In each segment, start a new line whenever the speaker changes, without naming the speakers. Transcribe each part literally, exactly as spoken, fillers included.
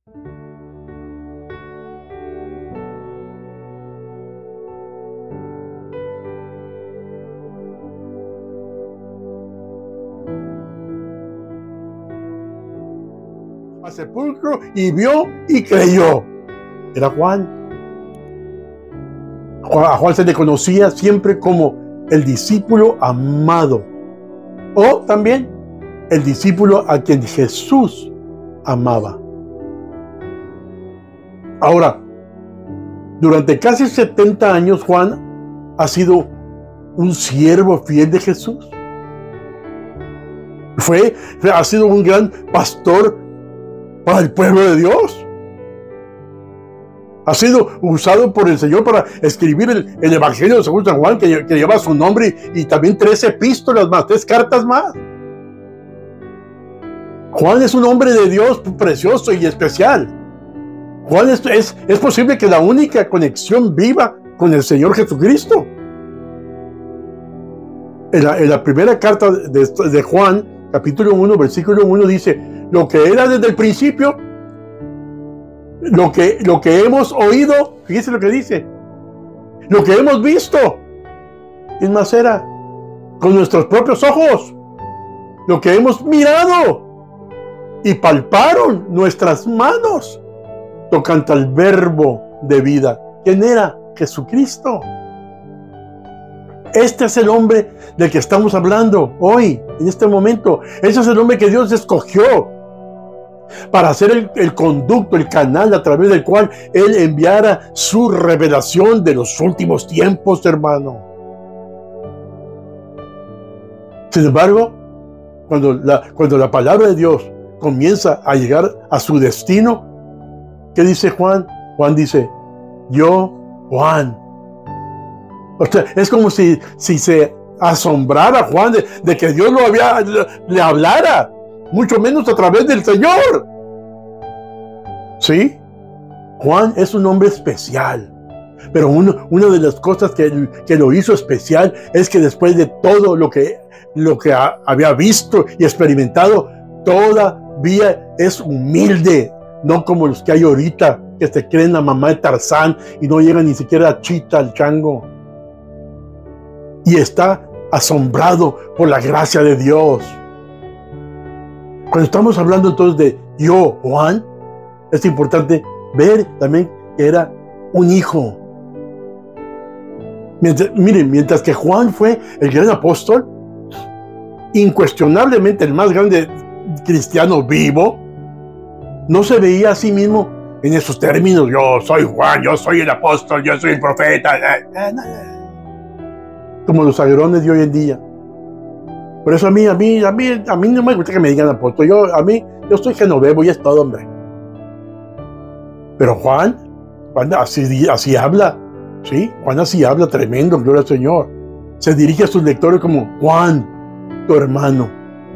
Al sepulcro y vio y creyó. Era Juan. A Juan se le conocía siempre como el discípulo amado, o también el discípulo a quien Jesús amaba. Ahora, durante casi setenta años Juan ha sido un siervo fiel de Jesús. Fue, ha sido un gran pastor para el pueblo de Dios. Ha sido usado por el Señor para escribir el, el Evangelio según San Juan, que, que lleva su nombre, y, y también tres epístolas más, tres cartas más. Juan es un hombre de Dios precioso y especial. Juan es, es, es posible que la única conexión viva con el Señor Jesucristo. En la, en la primera carta de, de Juan, capítulo uno, versículo uno, dice: lo que era desde el principio, Lo que, lo que hemos oído, fíjese lo que dice, lo que hemos visto, es más, era con nuestros propios ojos, lo que hemos mirado y palparon nuestras manos tocante al verbo de vida. ¿Quién era? Jesucristo. Este es el hombre del que estamos hablando hoy, en este momento. Ese es el hombre que Dios escogió para ser el, el conducto, el canal a través del cual Él enviara su revelación de los últimos tiempos, hermano. Sin embargo, cuando la, cuando la palabra de Dios comienza a llegar a su destino, ¿qué dice Juan? Juan dice: yo, Juan. O sea, es como si, si se asombrara Juan de, de que Dios lo había, le, le hablara, mucho menos a través del Señor. ¿Sí? Juan es un hombre especial. Pero uno, una de las cosas que, que lo hizo especial es que después de todo lo que, lo que ha, había visto y experimentado, todavía es humilde. No como los que hay ahorita, que se creen la mamá de Tarzán y no llegan ni siquiera a Chita, al chango. Y está asombrado por la gracia de Dios. Cuando estamos hablando entonces de yo, Juan, es importante ver también que era un hijo. Mientras, miren, mientras que Juan fue el gran apóstol, incuestionablemente el más grande cristiano vivo, no se veía a sí mismo en esos términos: yo soy Juan, yo soy el apóstol, yo soy el profeta, como los agrones de hoy en día. Por eso a mí, a mí, a mí, a mí no me gusta que me digan apóstol. Yo, a mí, yo soy genovevo y es todo, hombre. Pero Juan, Juan así, así habla, ¿sí? Juan así habla, tremendo, gloria al Señor. Se dirige a sus lectores como: Juan, tu hermano.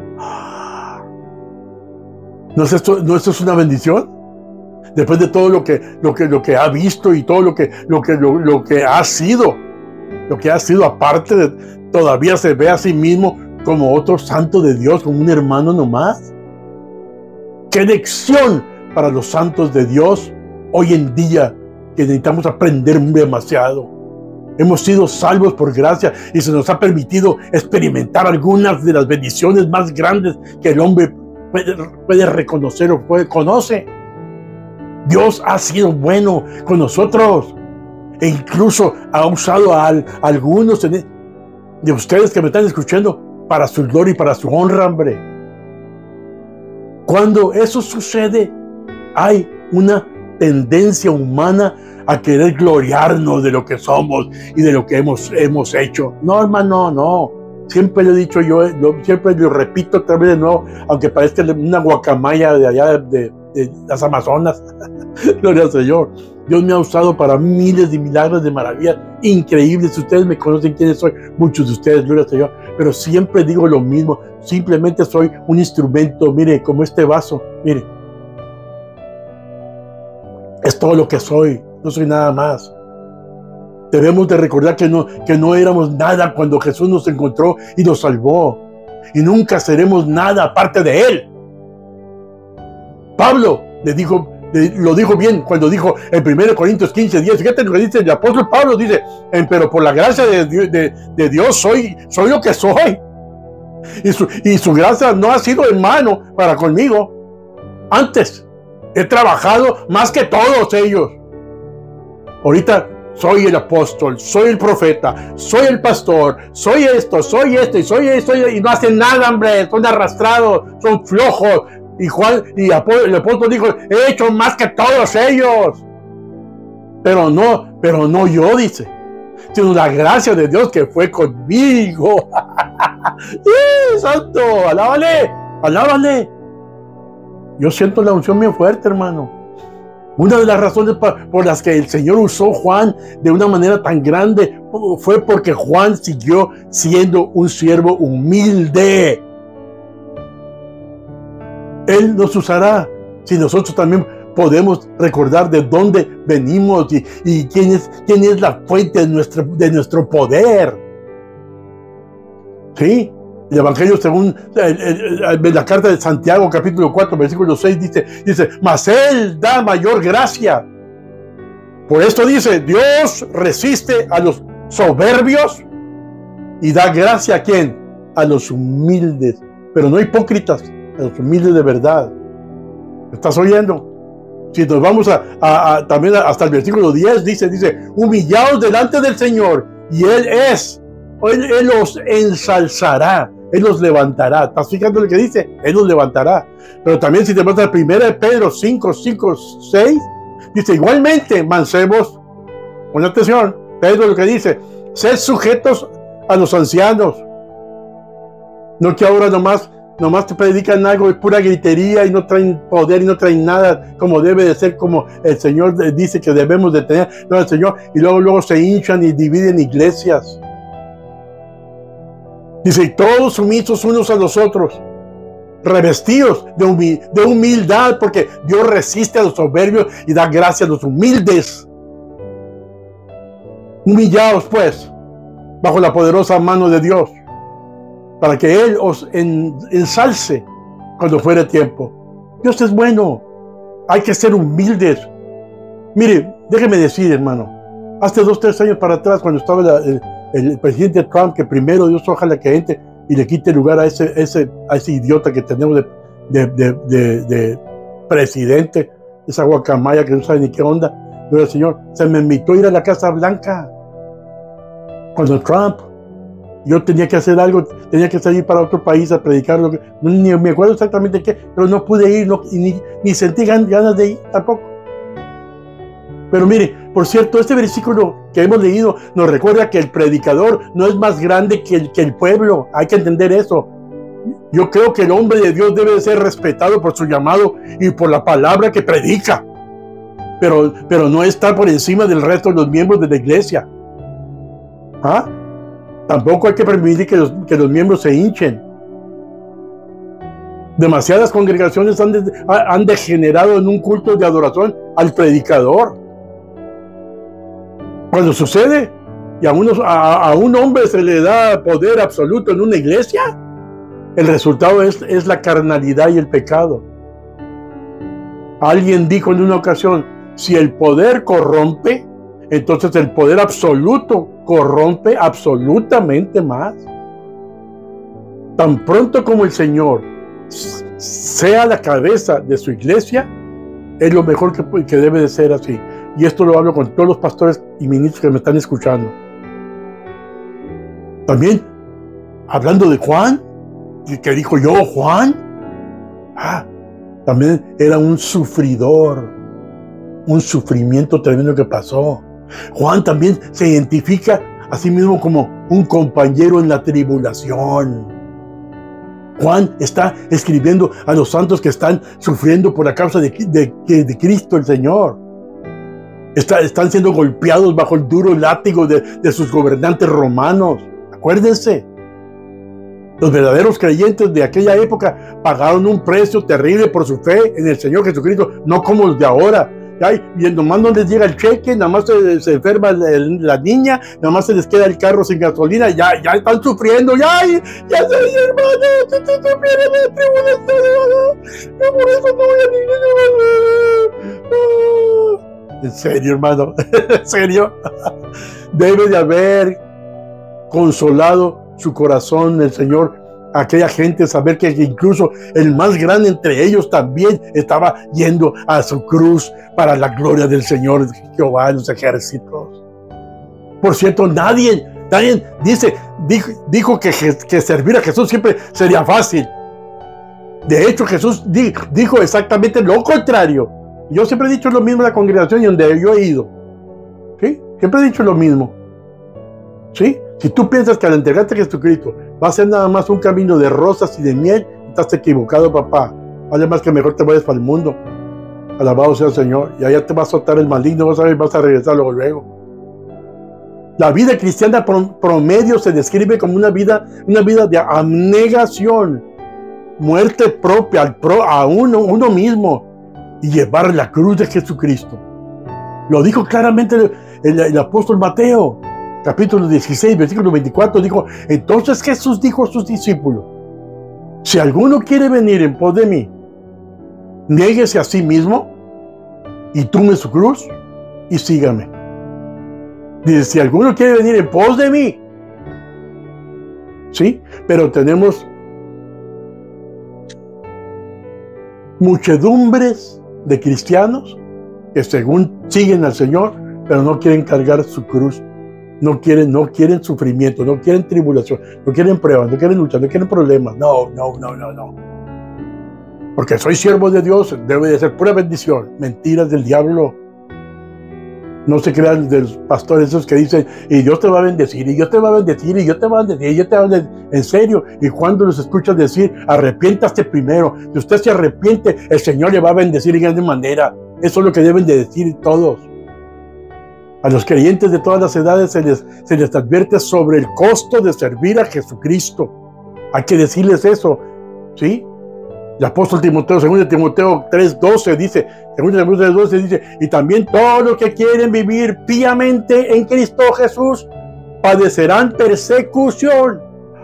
¿No es esto, no esto es una bendición? Después de todo lo que, lo que, lo que ha visto y todo lo que, lo que, lo, lo que ha sido, lo que ha sido aparte de, todavía se ve a sí mismo como otro santo de Dios, como un hermano nomás. ¡Qué lección para los santos de Dios hoy en día, que necesitamos aprender demasiado! Hemos sido salvos por gracia y se nos ha permitido experimentar algunas de las bendiciones más grandes que el hombre puede, puede reconocer o puede conocer. Dios ha sido bueno con nosotros e incluso ha usado a, a algunos de ustedes que me están escuchando para su gloria y para su honra, hombre. Cuando eso sucede, hay una tendencia humana a querer gloriarnos de lo que somos y de lo que hemos, hemos hecho. No, hermano, no. Siempre lo he dicho yo, lo, siempre lo repito otra vez de nuevo, aunque parezca una guacamaya de allá de, de las Amazonas. Gloria al Señor. Dios me ha usado para miles de milagros, de maravillas increíbles. Ustedes me conocen quiénes soy, muchos de ustedes, gloria al Señor. Pero siempre digo lo mismo, simplemente soy un instrumento, mire, como este vaso, mire. Es todo lo que soy, no soy nada más. Debemos de recordar que no, que no éramos nada cuando Jesús nos encontró y nos salvó. Y nunca seremos nada aparte de Él. Pablo le dijo Eh, lo dijo bien cuando dijo en primero Corintios quince, diez. Fíjate lo que dice el apóstol Pablo, dice, pero por la gracia de, de, de Dios soy, soy lo que soy. Y su, y su gracia no ha sido en mano para conmigo. Antes, he trabajado más que todos ellos. Ahorita soy el apóstol, soy el profeta, soy el pastor, soy esto, soy esto y soy esto, y no hacen nada, hombre, son arrastrados, son flojos. Y Juan, y el apóstol dijo, he hecho más que todos ellos. Pero no, pero no yo, dice, sino la gracia de Dios que fue conmigo. ¡Sí, santo! ¡Alábale! ¡Alábale! Yo siento la unción bien fuerte, hermano. Una de las razones por las que el Señor usó a Juan de una manera tan grande fue porque Juan siguió siendo un siervo humilde. Él nos usará si nosotros también podemos recordar de dónde venimos y, y quién, es, quién es la fuente de nuestro, de nuestro poder. ¿Sí? El Evangelio según el, el, el, la carta de Santiago, capítulo cuatro, versículo seis, dice, dice, mas Él da mayor gracia. Por esto dice, Dios resiste a los soberbios y da gracia a ¿quién? A los humildes, pero no hipócritas, a los humildes de verdad. ¿Me estás oyendo? Si nos vamos a, a, a también hasta el versículo diez, dice, dice, humillaos delante del Señor y Él es, Él, Él los ensalzará. Él los levantará. ¿Estás fijando lo que dice? Él los levantará. Pero también si te vas a la primera de Pedro cinco, cinco, seis, dice igualmente, mancebos. Pon atención, Pedro lo que dice, sed sujetos a los ancianos. No que ahora nomás, nomás te predican algo de pura gritería y no traen poder y no traen nada como debe de ser, como el Señor dice que debemos de tener. No, el Señor, y luego, luego se hinchan y dividen iglesias. Dice, todos sumisos unos a los otros, revestidos de, humi de humildad, porque Dios resiste a los soberbios y da gracia a los humildes. Humillaos, pues, bajo la poderosa mano de Dios, para que Él os en ensalce cuando fuere tiempo. Dios es bueno, hay que ser humildes. Mire, déjeme decir, hermano, hace dos, tres años para atrás, cuando estaba la, el, el presidente Trump, que primero Dios ojalá que entre y le quite lugar a ese, ese, a ese idiota que tenemos de, de, de, de, de presidente, esa guacamaya que no sabe ni qué onda. Pero el Señor se me invitó a ir a la Casa Blanca cuando Trump, yo tenía que hacer algo, tenía que salir para otro país a predicar, lo que, no, ni me acuerdo exactamente qué, pero no pude ir, no, y ni, ni sentí ganas de ir tampoco. Pero mire, por cierto, este versículo que hemos leído nos recuerda que el predicador no es más grande que el, que el pueblo. Hay que entender eso. Yo creo que el hombre de Dios debe ser respetado por su llamado y por la palabra que predica. Pero, pero no está por encima del resto de los miembros de la iglesia. ¿Ah? Tampoco hay que permitir que los, que los miembros se hinchen. Demasiadas congregaciones han, de, han degenerado en un culto de adoración al predicador. Cuando sucede y a, unos, a, a un hombre se le da poder absoluto en una iglesia, el resultado es, es la carnalidad y el pecado. Alguien dijo en una ocasión, si el poder corrompe, entonces el poder absoluto corrompe absolutamente más. Tan pronto como el Señor sea la cabeza de su iglesia, es lo mejor que, que debe de ser así. Y esto lo hablo con todos los pastores y ministros que me están escuchando. También, hablando de Juan, que dijo yo, Juan, ah, también era un sufridor, un sufrimiento tremendo que pasó. Juan también se identifica a sí mismo como un compañero en la tribulación. Juan está escribiendo a los santos que están sufriendo por la causa de, de, de, de Cristo el Señor. Está, están siendo golpeados bajo el duro látigo de, de sus gobernantes romanos. Acuérdense, los verdaderos creyentes de aquella época pagaron un precio terrible por su fe en el Señor Jesucristo, no como los de ahora. Ay, y nomás no les llega el cheque, nada más se, se enferma el, la niña, nada más se les queda el carro sin gasolina, ya, ya están sufriendo, ya, ya soy hermano, estoy sufriendo la tribulación, no, por eso no voy a la iglesia. En serio, hermano, en serio. Debe de haber consolado su corazón el Señor a aquella gente, saber que incluso el más grande entre ellos también estaba yendo a su cruz para la gloria del Señor Jehová de los ejércitos. Por cierto, nadie, nadie dice, dijo, dijo que, que servir a Jesús siempre sería fácil. De hecho, Jesús di, dijo exactamente lo contrario. Yo siempre he dicho lo mismo en la congregación y donde yo he ido. ¿Sí? Siempre he dicho lo mismo. ¿Sí? Si tú piensas que al entregarte a Jesucristo va a ser nada más un camino de rosas y de miel, estás equivocado, papá. Vale más que mejor te vayas para el mundo. Alabado sea el Señor. Y allá te va a soltar el maligno, vas a ver, vas a regresar luego, luego. La vida cristiana promedio se describe como una vida, una vida de abnegación, muerte propia al pro, a uno, uno mismo, y llevar la cruz de Jesucristo. Lo dijo claramente el, el, el apóstol Mateo, capítulo dieciséis, versículo veinticuatro, dijo, entonces Jesús dijo a sus discípulos, si alguno quiere venir en pos de mí, niéguese a sí mismo y tome su cruz y sígame. Dice, si alguno quiere venir en pos de mí, ¿sí? Pero tenemos muchedumbres de cristianos que según siguen al Señor, pero no quieren cargar su cruz. No quieren, no quieren sufrimiento, no quieren tribulación, no quieren pruebas, no quieren luchar, no quieren problemas. No, no, no, no, no. Porque soy siervo de Dios, debe de ser pura bendición. Mentiras del diablo. No se crean de los pastores esos que dicen, y Dios te va a bendecir, y Dios te va a bendecir, y Dios te va a bendecir, y Dios te va a bendecir. En serio, y cuando los escuchas decir, arrepiéntate primero. Si usted se arrepiente, el Señor le va a bendecir en grande manera. Eso es lo que deben de decir todos. A los creyentes de todas las edades se les, se les advierte sobre el costo de servir a Jesucristo. Hay que decirles eso, ¿sí? El apóstol Timoteo, segundo Timoteo tres doce dice, segundo Timoteo tres doce dice, y también todos los que quieren vivir piamente en Cristo Jesús padecerán persecución.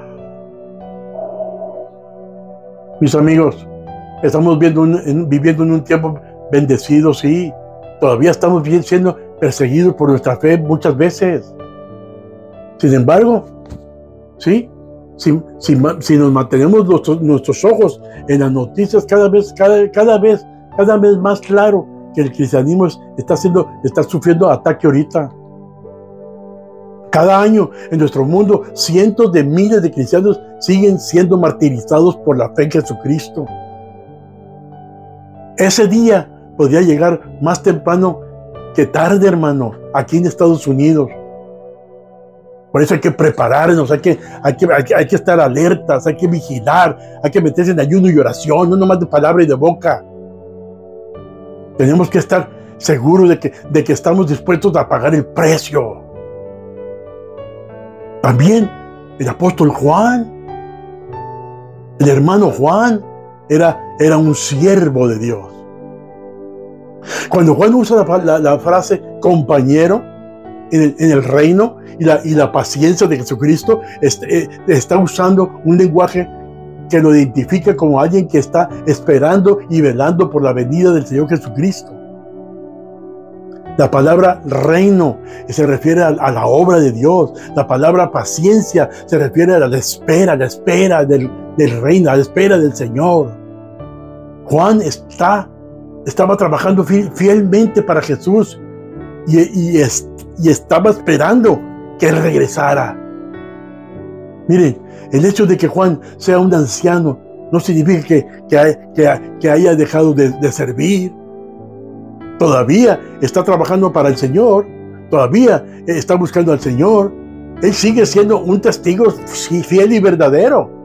Mis amigos, estamos viendo un, en, viviendo en un tiempo bendecido, sí. Todavía estamos bien siendo perseguidos por nuestra fe muchas veces. Sin embargo, sí, si, si, si nos mantenemos nuestros, nuestros ojos en las noticias, cada vez, cada, cada vez, cada vez más claro que el cristianismo está, siendo, está sufriendo ataque ahorita. Cada año en nuestro mundo, cientos de miles de cristianos siguen siendo martirizados por la fe en Jesucristo. Ese día podría llegar más temprano que tarde, hermano, aquí en Estados Unidos. Por eso hay que prepararnos, hay que, hay que, hay que, hay que estar alertas, hay que vigilar, hay que meterse en ayuno y oración, no nomás de palabra y de boca. Tenemos que estar seguros de que, de que estamos dispuestos a pagar el precio. También el apóstol Juan, el hermano Juan, era, era un siervo de Dios. Cuando Juan usa la, la, la frase compañero en el, en el reino y la, y la paciencia de Jesucristo, este, está usando un lenguaje que lo identifica como alguien que está esperando y velando por la venida del Señor Jesucristo. La palabra reino se refiere a, a la obra de Dios. La palabra paciencia se refiere a la espera, la espera del, del reino, a la espera del Señor. Juan está Estaba trabajando fielmente para Jesús y, y, es, y estaba esperando que Él regresara. Miren, el hecho de que Juan sea un anciano no significa que, que, hay, que, que haya dejado de, de servir. Todavía está trabajando para el Señor, todavía está buscando al Señor. Él sigue siendo un testigo fiel y verdadero.